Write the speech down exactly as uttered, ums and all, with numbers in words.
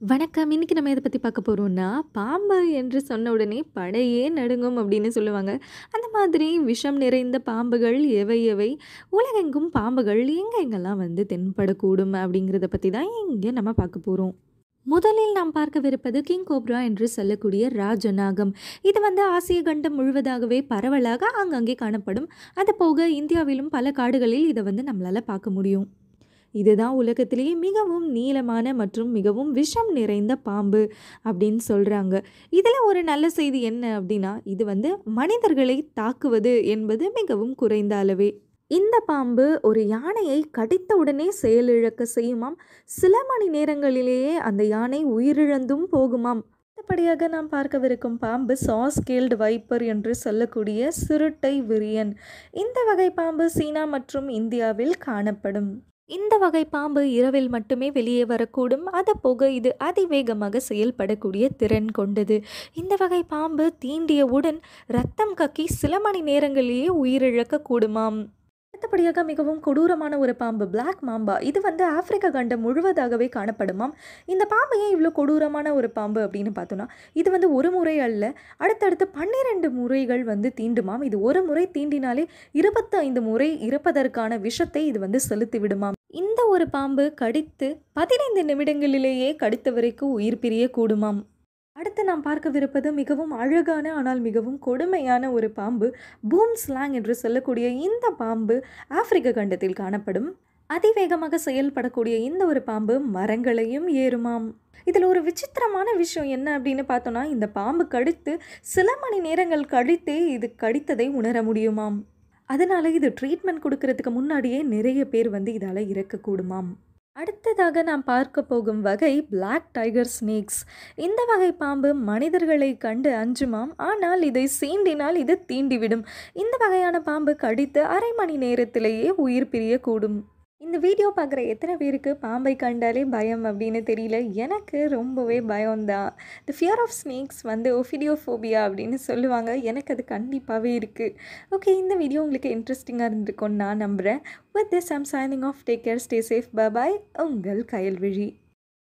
வணக்கம். இன்னைக்கு நம்ம எத பத்தி பார்க்க போறோம்னா, பாம்பு என்று சொன்ன உடனே படையே நடுங்கும் அப்படின்னு சொல்லுவாங்க. அந்த மாதிரி விஷம் நிறைந்த பாம்புகள் எவை எவை? உலகெங்கும் பாம்புகள் எங்க எங்கெல்லாம் வந்து தென்படக்கூடும்? அப்படிங்கிறத பத்தி தான் இங்க நம்ம பார்க்க போறோம். முதலில் நாம் பார்க்கவிருப்பது கிங் கோப்ரா என்று சொல்லக்கூடிய ராஜநாகம். இது வந்து ஆசிய கண்டம் முழுவதாகவே பரவலாக ஆங்காங்கே காணப்படும். அதுபோக இந்தியாவிலும் பல காடுகளில் இத வந்து நம்மளால பார்க்க முடியும். இதுதான் உலகத்திலேயே மிகவும் நீளமான மற்றும் மிகவும் விஷம் நிறைந்த பாம்பு அப்படின்னு சொல்கிறாங்க. இதில் ஒரு நல்ல செய்தி என்ன அப்படின்னா, இது வந்து மனிதர்களை தாக்குவது என்பது மிகவும் குறைந்த அளவே. இந்த பாம்பு ஒரு யானையை கடித்த உடனே செயலிழக்க செய்யுமாம். சில மணி நேரங்களிலேயே அந்த யானை உயிரிழந்தும் போகுமாம். அடுத்தபடியாக நாம் பார்க்கவிருக்கும் பாம்பு சாஸ்கேல்டு வைப்பர் என்று சொல்லக்கூடிய சிறுட்டை விரியன். இந்த வகை பாம்பு சீனா மற்றும் இந்தியாவில் காணப்படும். இந்த வகை பாம்பு இரவில் மட்டுமே வெளியே வரக்கூடும். அது போக இது அதிவேகமாக செயல்படக்கூடிய திறன் கொண்டது. இந்த வகை பாம்பு தீண்டியவுடன் இரத்தம் கக்கி சில மணி நேரங்களிலேயே உயிரிழக்க கூடுமாம். அடுத்தபடியாக மிகவும் கொடூரமான ஒரு பாம்பு பிளாக் மாம்பா. இது வந்து ஆப்பிரிக்கா கண்டம் முழுவதாகவே காணப்படுமாம். இந்த பாம்பு ஏன் இவ்வளோ கொடூரமான ஒரு பாம்பு அப்படின்னு பார்த்தோன்னா, இது வந்து ஒரு முறை அல்ல, அடுத்தடுத்து பன்னிரெண்டு முறைகள் வந்து தீண்டுமாம். இது ஒரு முறை தீண்டினாலே இருபத்தி ஐந்து முறை இறப்பதற்கான விஷத்தை இது வந்து செலுத்தி விடுமாம். இந்த ஒரு பாம்பு கடித்து பதினைந்து நிமிடங்களிலேயே கடித்தவரைக்கு உயிர் பிரிய கூடுமாம். அடுத்து நாம் பார்க்கவிருப்பது மிகவும் அழகான ஆனால் மிகவும் கொடுமையான ஒரு பாம்பு பூம் ஸ்லாங் என்று சொல்லக்கூடிய இந்த பாம்பு ஆப்பிரிக்க கண்டத்தில் காணப்படும். அதிவேகமாக செயல்படக்கூடிய இந்த ஒரு பாம்பு மரங்களையும் ஏறுமாம். இதில் ஒரு விசித்திரமான விஷயம் என்ன அப்படின்னு பார்த்தோன்னா, இந்த பாம்பு கடித்து சில மணி நேரங்கள் கழித்தே இது கடித்ததை உணர முடியுமாம். அதனால இது ட்ரீட்மெண்ட் கொடுக்கறதுக்கு முன்னாடியே நிறைய பேர் வந்து இதால் இறக்கக்கூடுமாம். அடுத்ததாக நாம் பார்க்க போகும் வகை பிளாக் டைகர் ஸ்னேக்ஸ். இந்த வகை பாம்பு மனிதர்களை கண்டு அஞ்சுமாம். ஆனால் இதை சீண்டினால் இது தீண்டிவிடும். இந்த வகையான பாம்பு கடித்து அரை மணி நேரத்திலேயே உயிர் பிரியக்கூடும். இந்த வீடியோ பார்க்குற எத்தனை பேருக்கு பாம்பை கண்டாலே பயம் அப்படின்னு தெரியல. எனக்கு ரொம்பவே பயம்தான். தி ஃபியர் ஆஃப் ஸ்னேக்ஸ் வந்து ஒஃபிடியோஃபோபியா அப்படின்னு சொல்லுவாங்க. எனக்கு அது கண்டிப்பாகவே இருக்குது. ஓகே, இந்த வீடியோ உங்களுக்கு இன்ட்ரெஸ்டிங்காக இருந்திருக்கும்னு நான் நம்புகிறேன். With this I'm signing off. Take care, stay safe, bye bye. உங்கள் கயல்விழி.